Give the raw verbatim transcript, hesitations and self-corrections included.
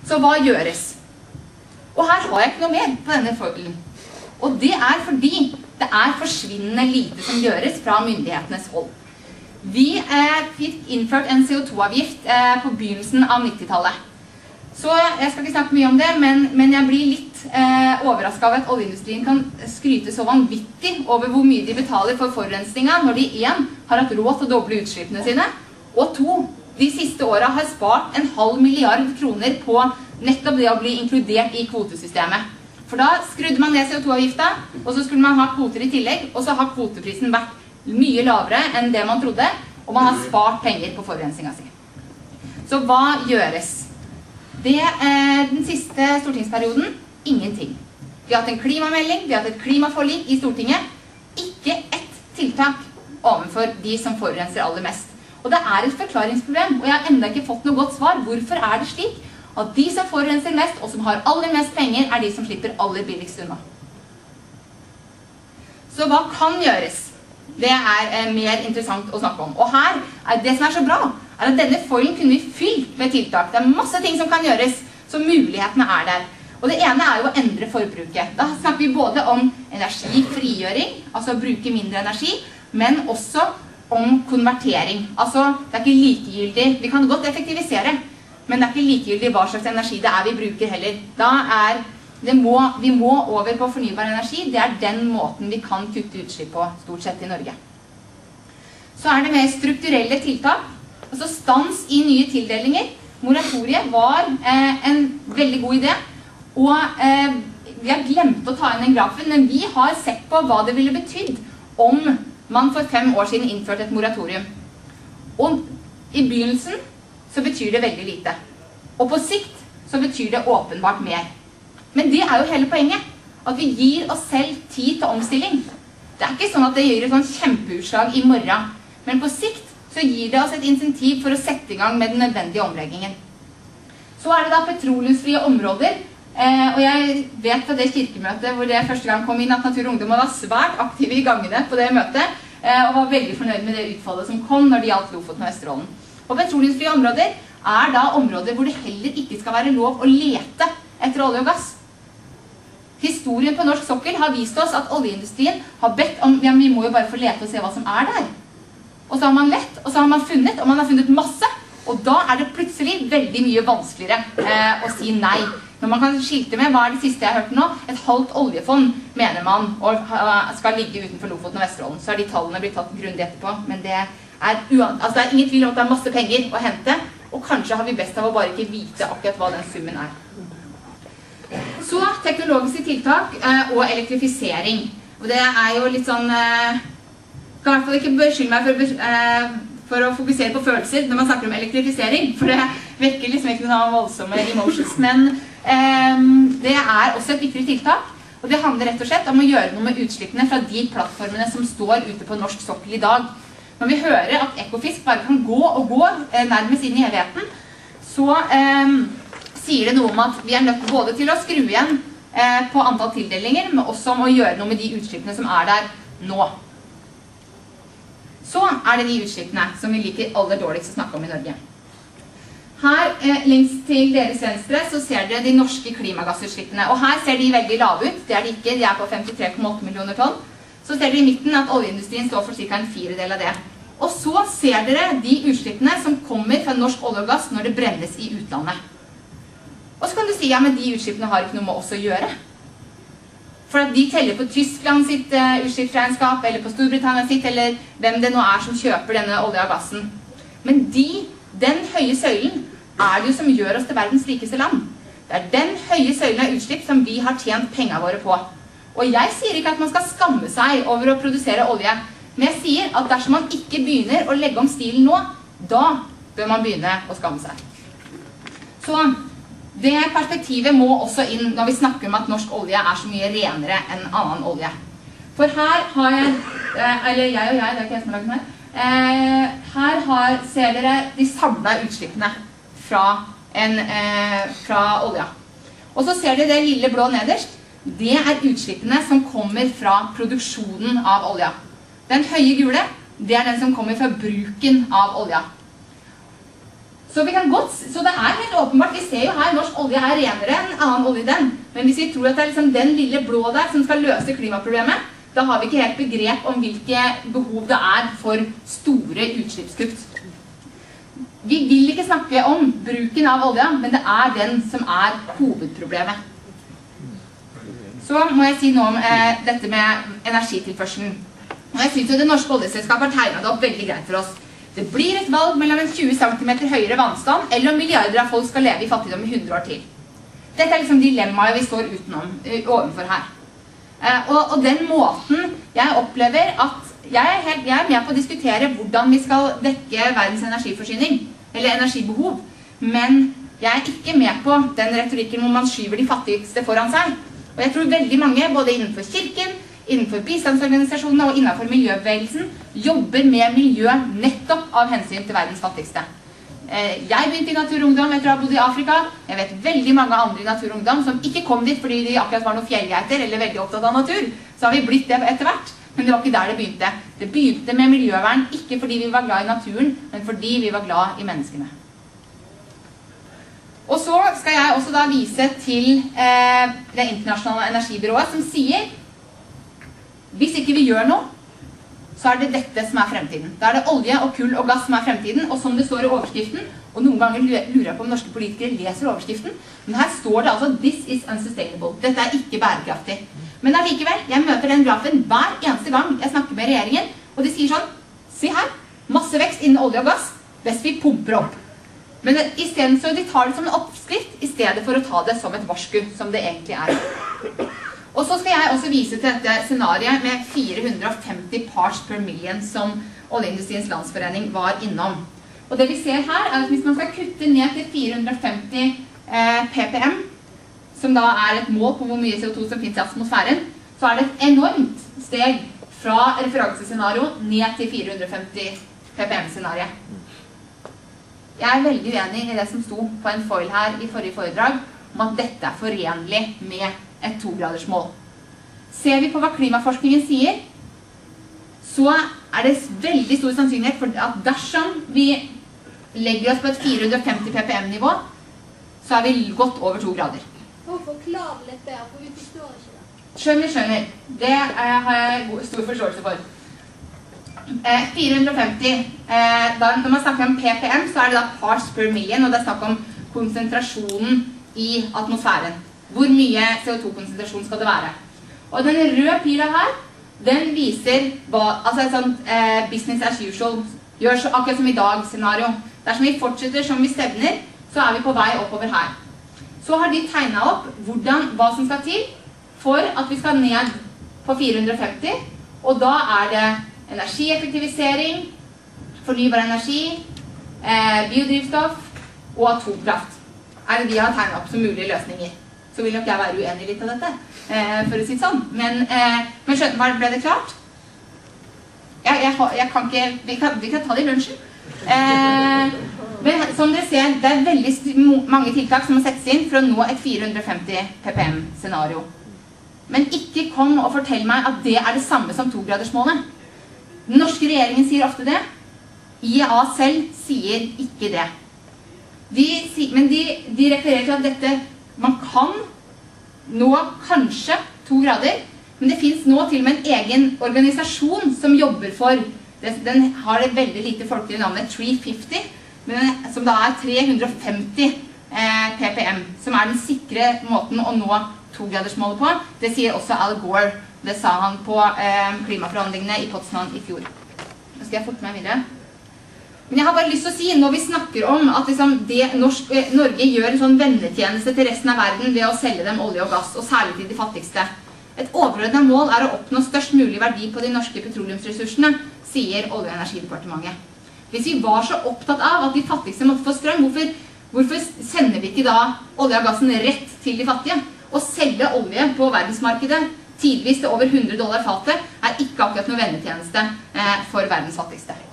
Så hva gjøres? Og her har jeg ikke noe mer på denne foilen. Og det er fordi det er forsvinnende lite som gjøres fra myndighetenes hold. Vi eh, fikk innført en C O to avgift eh, på begynnelsen av nittitallet. Så jeg skal ikke snakke mye om det, men, men jeg blir litt eh, overrasket av at oljeindustrien kan skryte så vanvittig over hvor mye de betaler for forurensningen når de en har hatt råd til å doble utslippene sine, og to, de siste årene har spart en halv milliard kroner på nettopp det å bli inkludert i kvotesystemet. For da skrudde man ned C O to avgifta, og så skulle man ha kvoter i tillegg, og så har kvoteprisen vært mye lavere enn det man trodde, og man har spart penger på forurensningen sin. Så hva gjøres? Det eh, den siste stortingsperioden, ingenting. Vi har hatt en klimamelding, vi har hatt et klimaforlik i Stortinget, ikke ett tiltak overfor de som forurenser aller mest. Og det er et forklaringsproblem, og jeg har enda ikke fått noe godt svar. Hvorfor er det slik at de som forurenser mest, og som har aller mest penger, er de som slipper aller billigst unna? Så hva kan gjøres? Det er eh, mer interessant å snakke om. Og her, er det som er så bra, er at denne foilen kunne vi fylt med tiltak. Det er masse ting som kan gjøres, så mulighetene er der. Og det ene er jo å endre forbruket. Da snakker vi både om energifrigjøring, altså å bruke mindre energi, men også om konvertering. Altså, det er ikke likegyldig. Vi kan godt effektivisere, men det er ikke likegyldig hva slags energi det er vi bruker heller. Da er det må, vi må over på fornybar energi. Det er den måten vi kan kutte utslipp på, stort sett i Norge. Så er det mer strukturelle tiltak. Altså stans i nye tildelinger. Moratoriet var eh, en veldig god idé. Og eh, vi har glemt å ta inn den grafen, men vi har sett på hva det ville betydd om man for fem år siden innførte et moratorium. Og i begynnelsen så betyr det veldig lite. Og på sikt så betyr det åpenbart mer. Men det er jo hele poenget, at vi gir oss selv tid til omstilling. Det er ikke sånn at det gjør et sånn kjempeutslag i morgen, men på sikt så gir det oss et insentiv for å sette i gang med den nødvendige omleggingen. Så er det da petroleumsfrie områder, eh, og jeg vet fra det kirkemøtet hvor det første gang kom inn at Natur og Ungdom var svært aktive i gangene på det møtet, eh, og var veldig fornøyd med det utfallet som kom når det gjaldt Lofoten og Vesterålen. Og petroleumsfrie områder er da områder hvor det heller ikke skal være lov å lete etter olje og gass. Historien på norsk sokkel har vist oss at oljeindustrien har bedt om, ja, vi må jo bare få lete og se hva som er der. Og så har man lett, og så har man funnet, og man har funnet masse. Og da er det plutselig veldig mye vanskeligere eh, å si nei. Når man kan skilte med, hva er det siste jeg har hørt nå? Et halvt oljefond, mener man, og uh, skal ligge utenfor Lofoten og Vesterålen. Så er de tallene blitt tatt grundig etterpå, men det er, altså, det er ingen tvil om at det er masse penger å hente, og kanskje har vi best av å bare ikke vite akkurat hva den summen er. Så teknologiske tiltak uh, og elektrifisering. Og det er jo litt sånn... Uh, kan i hvert fall ikke beskylde meg for, uh, for å fokusere på følelser når man snakker om elektrifisering, for det vekker liksom ikke noen voldsomme emotions, men um, det er også et viktig tiltak, og det handler rett og slett om å gjøre noe med utslippene fra de plattformene som står ute på norsk sokkel i dag. Når vi hører at Ekofisk bare kan gå og gå eh, nærmest inn i evigheten, så um, sier det noe om at vi er nødt både til å skru igjen eh, på antall tildelinger, men også om å gjøre noe med de utslippene som er der nå. Så er det de utslippene som vi liker aller dårligst å snakke om i Norge. Her, eh, lengst til deres venstre, så ser dere de norske klimagassutslippene. Og her ser de veldig lave ut. Det er de ikke, de er på femtitre komma åtte millioner tonn. Så ser dere i midten at oljeindustrien står for ca. en firedel av det. Og så ser dere de utslippene som kommer fra norsk olje og gass når det brennes i utlandet. Og så kan du si, ja, men de utslippene har ikke noe med oss å gjøre. For at de teller på Tyskland sitt uh, utslippsregnskap, eller på Storbritannia sitt, eller hvem det nå er som kjøper denne olje og gassen. Men de, den høye søylen er det jo som gjør oss til verdens rikeste land. Det er den høye søylen av utslipp som vi har tjent pengene våre på. Og jeg sier ikke at man skal skamme seg over å produsere olje, men jeg sier at dersom man ikke begynner å legge om stilen nå, da bør man begynne å skamme seg. Så det perspektivet må også inn når vi snakker om at norsk olje er så mye renere enn annen olje. For her har jeg, eller jeg og jeg, det er ikke jeg som har laget den her, her har, ser dere de samlede utslippene fra, en, fra olja. Og så ser dere det lille blå nederst, det er utslippene som kommer fra produksjonen av olja. Den høye gule, det er den som kommer fra bruken av olja. Så, vi kan godt, så det er helt åpenbart, vi ser jo her, norsk olje er renere enn annen olje den. Men hvis vi tror at det er liksom den lille blå der som skal løse klimaproblemet, da har vi ikke helt begrep om hvilke behov det er for store utslippskutt. Vi vil ikke snakke om bruken av olja, men det er den som er hovedproblemet. Så må jeg si noe om eh, dette med energitilførselen. Og jeg synes jo det norske oljeselskapet har tegnet det opp veldig greit for oss. Det blir et valg mellom en tjue centimeter høyere vannstand eller om milliarder av folk skal leve i fattigdom i hundre år til. Dette er liksom dilemmaet vi står utenom, ovenfor her. Eh, og, og den måten jeg opplever at jeg er, helt, jeg er med på å diskutere hvordan vi skal dekke verdens energiforsyning, eller energibehov, men jeg er ikke med på den retorikken hvor man skyver de fattigste foran seg. Og jeg tror veldig mange, både innenfor kirken, innenfor bistandsorganisasjonene og innenfor miljøbevegelsen, jobber med miljø nettopp av hensyn til verdens fattigste. Jeg begynte i Natur og Ungdom etter å ha bodd i Afrika. Jeg vet veldig mange andre i Natur og Ungdom som ikke kom dit fordi de akkurat var noen fjellgeiter eller veldig opptatt av natur. Så har vi blitt det etter hvert, men det var ikke der det begynte. Det begynte med miljøvern, ikke fordi vi var glad i naturen, men fordi vi var glad i menneskene. Og så skal jeg også da vise til eh, det internasjonale energibyrået som sier hvis ikke vi gjør noe, så er det dette som er fremtiden. Da er det olje og kull og gass som er fremtiden, og som det står i overskriften, og noen ganger lurer jeg på om norske politikere leser overskriften, men her står det altså «This is unsustainable». Dette er ikke bærekraftig. Men allikevel, jeg møter den grafen hver eneste gang jeg snakker med regjeringen, og de sier sånn, se her, masse vekst innen olje og gass, hvis vi pumper opp. Men i stedet så de tar det som en oppskrift, i stedet for å ta det som et varsku, som det egentlig er. Og så skal jeg også vise til dette scenariet med fire hundre og femti parts per million som Oljeindustriens Landsforening var innom. Og det vi ser her er at hvis man skal kutte ned til fire hundre og femti eh, ppm, som da er et mål på hvor mye C O to som finnes i atmosfæren, så er det et enormt steg fra referansescenario ned til fire hundre og femti ppm-scenariet. Jeg er veldig uenig i det som sto på en foil her i forrige foredrag, om at dette er forenlig med et togradersmål. Ser vi på hva klimaforskningen sier, så er det veldig stor sannsynlighet for at dersom vi legger oss på et fire hundre og femti ppm-nivå, så er vi gått over to grader. Forklar litt bedre, for vi forstår ikke det. Skjønner, skjønner. Det eh, har jeg stor forståelse for. Eh, fire hundre og femti, eh, da, når man snakker om ppm, så er det da parts per million, og det er snakk om konsentrasjonen i atmosfæren. Hvor mye C O to konsentrasjon skal det være? Og denne røde pila her, den viser hva, altså et sånt eh, business as usual, gjør så akkurat som i dag scenario. Dersom vi fortsetter som vi stevner, så er vi på vei oppover her. Så har de tegnet opp hvordan, hva som skal til for at vi skal ned på fire hundre og femti, og da er det energieffektivisering, fornybar energi, eh, biodrivstoff og atomkraft. Er det de har tegnet opp som mulige løsninger. Så vil nok jeg være uenig litt av dette, eh, for å si det sånn. Men, eh, men skjønner, ble det klart? Jeg, jeg, jeg kan ikke, vi kan, vi kan ta det i lunsjen. Eh, men som dere ser, det er veldig mange tiltak som må settes inn for å nå et fire hundre og femti ppm-scenario. Men ikke kom og fortell meg at det er det samme som togradersmålet. Den norske regjeringen sier ofte det. I E A selv sier ikke det. De, men de, de refererer til at dette man kan nå kanskje to grader, men det finnes nå til og med en egen organisasjon som jobber for det. Den har det veldig lite folkelige navnet tre hundre og femti, men som da er tre hundre og femti eh, ppm, som er den sikre måten å nå togradersmålet på. Det sier også Al Gore. Det sa han på eh, klimaforhandlingene i Potsdam i fjor. Nå skal jeg forte meg videre. Men jeg har bare lyst til å si, når vi snakker om at liksom det norsk, eh, Norge gjør en sånn vennetjeneste til resten av verden ved å selge dem olje og gass, og særlig til de fattigste. Et overordnet mål er å oppnå størst mulig verdi på de norske petroleumsressursene, sier Olje- og energidepartementet. Hvis vi var så opptatt av at de fattigste måtte få strøm, hvorfor, hvorfor sender vi ikke da olje og gassen rett til de fattige? Å selge olje på verdensmarkedet, tidvis til over hundre dollar fatet, er ikke akkurat noe vennetjeneste eh, for verdens fattigste.